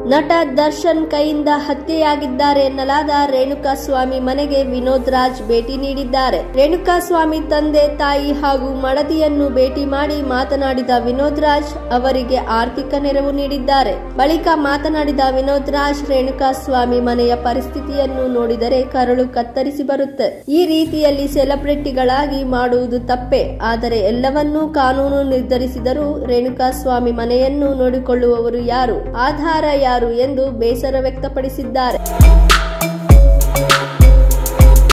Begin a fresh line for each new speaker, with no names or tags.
ನಟ ದರ್ಶನ್ ಕೈಯಿಂದ ಹತ್ಯೆಯಾಗಿದ್ದಾರೆ ಎನ್ನಲಾದ ರೇಣುಕಾಸ್ವಾಮಿ ಮನೆಗೆ ವಿನೋದ್ ರಾಜ್ ಭೇಟಿ ನೀಡಿದ್ದಾರೆ. ರೇಣುಕಾಸ್ವಾಮಿ ತಂದೆ, ತಾಯಿ ಹಾಗೂ ಮಡದಿಯನ್ನು ಭೇಟಿ ಮಾಡಿ ಮಾತನಾಡಿದ ವಿನೋದ್ ರಾಜ್ ಅವರಿಗೆ ಆರ್ಥಿಕ ನೆರವು ನೀಡಿದ್ದಾರೆ. ಬಳಿಕ ಮಾತನಾಡಿದ ವಿನೋದ್ ರಾಜ್, ರೇಣುಕಾಸ್ವಾಮಿ ಮನೆಯ ಪರಿಸ್ಥಿತಿಯನ್ನು ನೋಡಿದರೆ ಕರಳು ಕತ್ತರಿಸಿ ಬರುತ್ತೆ. ಈ ರೀತಿಯಲ್ಲಿ ಸೆಲೆಬ್ರಿಟಿಗಳಾಗಿ ಮಾಡುವುದು ತಪ್ಪೇ, ಆದರೆ ಎಲ್ಲವನ್ನೂ ಕಾನೂನು ನಿರ್ಧರಿಸಿದರೂ ರೇಣುಕಾಸ್ವಾಮಿ ಮನೆಯನ್ನು ನೋಡಿಕೊಳ್ಳುವವರು ಯಾರು, ಆಧಾರ ಯಾರು ಎಂದು ಬೇಸರ ವ್ಯಕ್ತಪಡಿಸಿದ್ದಾರೆ.